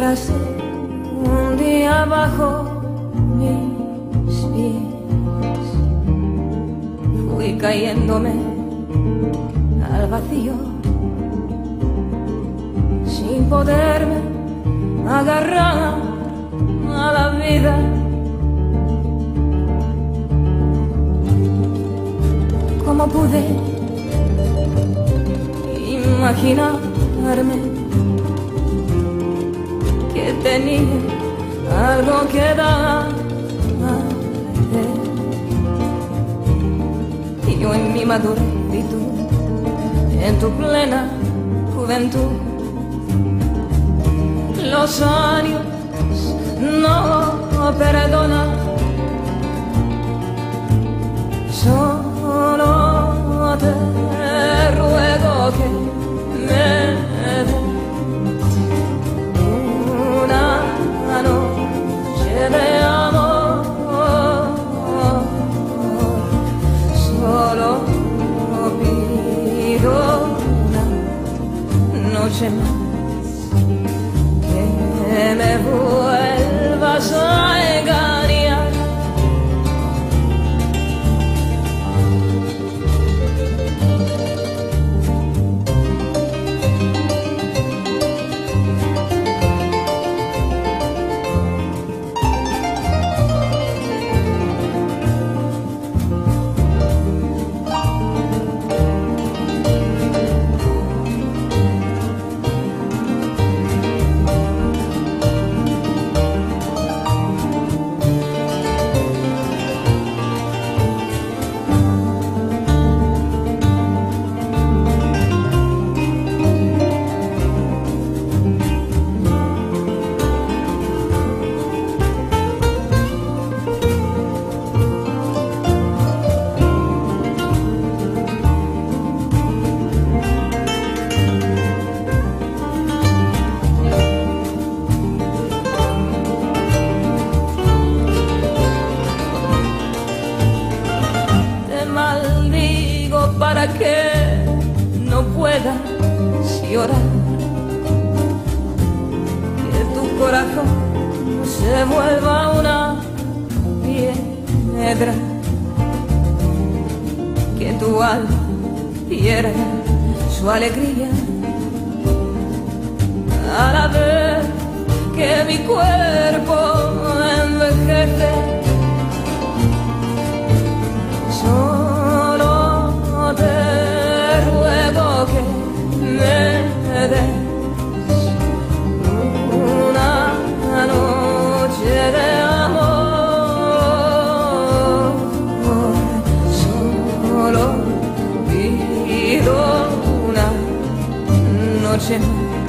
tiraste un día bajo mis pies. Fui cayéndome al vacío sin poderme agarrar a la vida. ¿Cómo pude imaginarme que tenía algo que dar? Y yo en mi madurez y tú en tu plena juventud. Los años no perdonan. Solo te ruego que me des una noche de amor. Solo pido una noche más, que me vuelvas a engañar. Para que no puedas llorar, que tu corazón se vuelva una piedra, que tu alma pierda su alegría a la vez que mi cuerpo envejece. Te ruego que me des una noche de amor. Solo pido una noche más.